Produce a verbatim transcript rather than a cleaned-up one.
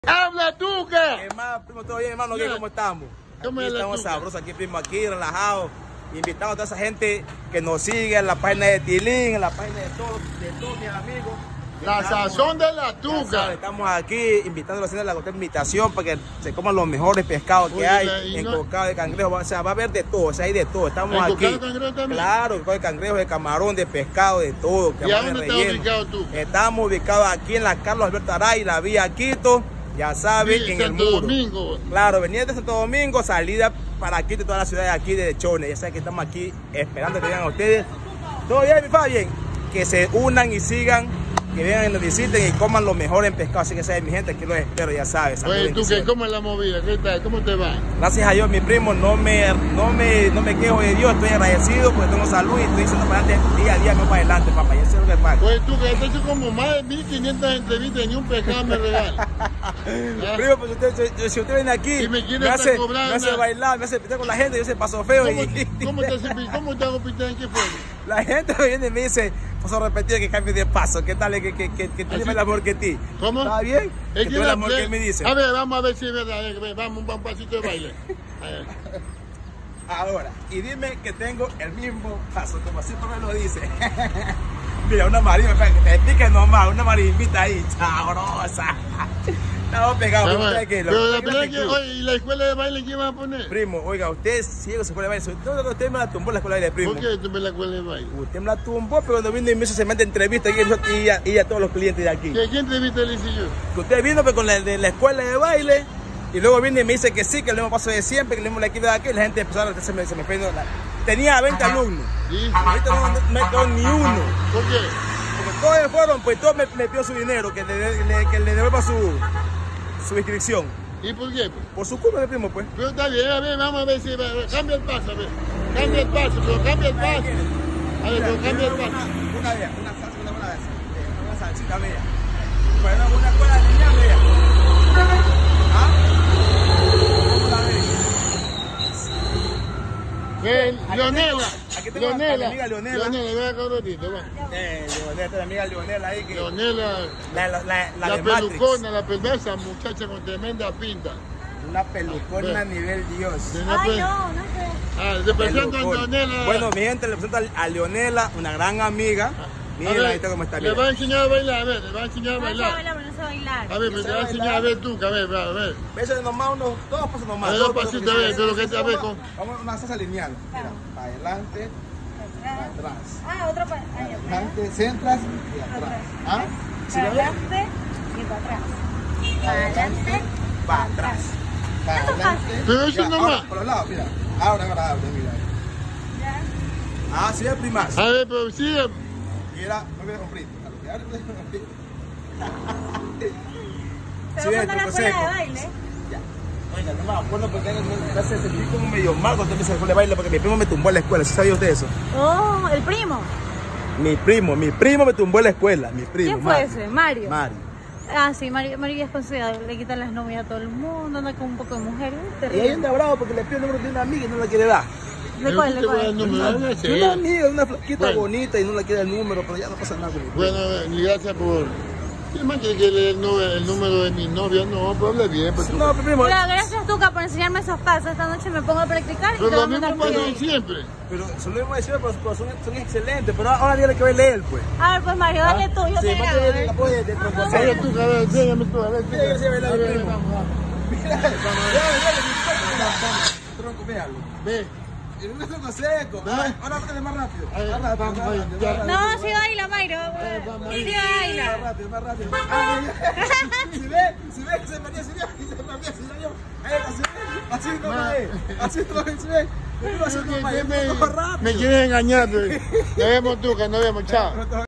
¡Habla tú, qué! ¿Qué más, primo? ¿Todo bien, hermano? ¿Qué? ¿Cómo estamos? ¿Cómo Aquí estamos sabrosos, aquí, primo, aquí, relajados. Invitamos a toda esa gente que nos sigue en la página de Tilín, en la página de todos, de todos mis amigos. La Estamos, sazón de la ya tuca. sabes, estamos aquí invitándolos a hacer la invitación para que se coman los mejores pescados que Oye, hay. la- y no- Encocado de cangrejo, o sea, va a haber de todo, o sea, hay de todo. Estamos ¿Encocado aquí. de cangrejo también? Claro, encocado de cangrejo, de camarón, de pescado, de todo. Que ¿Y a van de dónde está relleno. ubicado tú? Estamos ubicados aquí en la Carlos Alberto Aray, la vía Quito, ya sabes, Sí, en Santo el muro. Domingo. Claro, venía de Santo Domingo, salida para Quito, toda la ciudad de aquí de Chone. Ya saben que estamos aquí esperando que vengan a ustedes. Todo bien, mi fa, bien. Que se unan y sigan, que vengan y nos visiten y coman lo mejor en pescado. Así que saben, mi gente, aquí los espero, ya sabes. Oye, tú, ¿qué? ¿Cómo es la movida? ¿Qué tal? ¿Cómo te va? Gracias a Dios, mi primo, no me, no me, no me quejo de Dios, estoy agradecido porque tengo salud y estoy haciendo para adelante día a día, no para adelante, papá. Ya sé lo que pasa. Oye, tú, que has hecho como más de mil quinientas entrevistas y ni un pescado me regala. ¿Ah? Primo, pues usted, si, si usted viene aquí, Y me quiere hace, cobrar me hace una- bailar, me hace pitar con la gente, yo se paso feo. ¿Cómo, y, cómo te, hace- ¿Cómo te hago pitar en qué forma? La gente me viene y me dice, paso repetido, que cambie de paso. ¿Qué tal? Que, que, que, que tiene ¿Así? más amor que ti. ¿Cómo? ¿Está bien? Es Que tiene el la- amor que él me dice. A ver, vamos a ver si es verdad. A ver, vamos, un pasito de baile. A ver. Ahora, y dime que tengo el mismo paso, como así por me lo dice. Mira, una marina, que te explique nomás, una marimbita ahí, sabrosa. Estamos pegados, Ya, primo, bueno. tranquilo. Pero la Tranquilo, verdad que, tranquilo. oye, ¿y la escuela de baile qué van a poner? Primo, oiga, usted ciego se puede bailar. No, no, usted me la tumbó la escuela de baile, primo. ¿Por qué tú me la escuela de baile? Usted me la tumbó, pero cuando vino y me hizo semejante entrevista y, y, a, y a todos los clientes de aquí. ¿Qué, ¿Quién entrevista le hice yo? Que usted vino pues, con la de la escuela de baile y luego viene y me dice que sí, que el mismo paso de siempre, que el mismo la equipo de aquí y la gente empezó a se me, se me fue, no, la- tenía veinte alumnos. ¿Sí? Ahorita no me quedó ni uno. ¿Por qué? Porque todos se fueron, pues todos me, me pidió su dinero, que le, le- que le devuelva su, su inscripción. ¿Y por qué? Por su culpa, mi primo, pues. Pero está bien, a ver, vamos a ver si... va- cambia el paso, a ver. Cambia el paso, pero cambia el paso. A ver, pero cambia el Una, paso. una vez, una salsa, una buena vez. Una salsita, mía. Bueno, una escuela de niña, mía. ¿Ah? ¿Cómo la ves? Ven, Aquí Leonela. tengo- aquí tengo a mi Leonela. amiga Leonela. Leonela, ven acá un ratito, va. Eh, Leonela, esta es la amiga Leonela ahí que... Leonela, La, la, la, la la de Matrix. pelucona, la perversa muchacha con tremenda pinta. Una pelucona a nivel Dios. De una Ay, pe- no, no sé. Ah, te presento a Pelucona. Leonela. Bueno, mi gente, le presento a Leonela, una gran amiga. A Mira, ver, ahí está cómo está. le Mira. va a enseñar a bailar, a ver, le va a enseñar a No sé bailar. bailar, pero no sé bailar. A ver, pero te va a enseñar a ver tú, que a ver, va, a ver. Besos de nomás, unos dos pasos nomás. A ver, dos pasitos, a ver, pero que a ver, con- Vamos a una salsa lineal. Mira, para adelante, para Atrás. atrás. Ah, otro para Para allá. adelante, centras y atrás. Atrás. ¿Ah? ¿Sí Para lo ves? adelante y para atrás. Para adelante. Para atrás. Para Eso es adelante. Pero eso Ya, nomás. ahora, por los lados, mira. Ahora, ahora, ahora, mira. Ya. Ah, sí, es primas. A ver, pero sigue. Mira, no me con frito. Ahora me con frito. Te Sí, voy a el poner la truco escuela de seco. baile. Oiga, no me acuerdo porque me hace sentir como medio mal cuando me se de baile porque mi primo me tumbó en la escuela. ¿Sí sabía usted eso? Oh, el primo. Mi primo, mi primo me tumbó en la escuela. Mi primo. ¿Quién fue Mario. ese? Mario. Mario. Ah, sí, Mario, Mario ya es considerado. Le quitan las novias a todo el mundo, anda con un poco de mujeres. Y ahí Terrible. anda bravo porque le pide el número de una amiga y no la quiere dar. ¿De cuál? ¿De Te voy a dar el cuál? número, Una, no sé. de una amiga, una flaquita Bueno. bonita y no la quiere el número, pero ya no pasa nada con mi primo. Bueno, y gracias por... ¿Quién más quiere que le dé el, nu- el número de mi novia? No, pues hable bien. Pues, tú- No, mi primo. Pero gracias, Tuca, por enseñarme esos pasos. Esta noche me pongo a practicar y pero te lo voy a mismo mandar pasa videos. siempre. Pero se lo hemos dicho, pero, pero son, son excelentes. Pero ahora dígale que baile él, pues. A ver, pues Mario, dale tú, yo Sí, te más grabo. que ¿eh? el apoyo de, de A promoción. ver, tú, a ver, enséñame tú, a ver. tú. Mira, yo sé bailar, A ver, primo. vamos, vamos. Mira, ya, ya, tronco, véalo. Ve. El un tronco seco. ¿Ah? Ahora háblale más rápido. A ver, Más rápido, vamos, más ahí, rápido, ya. más rápido. No, sí baila, Mayro. vamos Sí ahí. Más baila. rápido, más rápido. Ah, ya. Si ve, si ve que se venía, si ve que se venía, si ve, ahí, así, así no Ma. es, así no es, si ve. Yo iba a hacer Que- nomás, que yo me, iba rápido. me quieren engañar, pues. Nos vemos tú, que nos vemos, chao.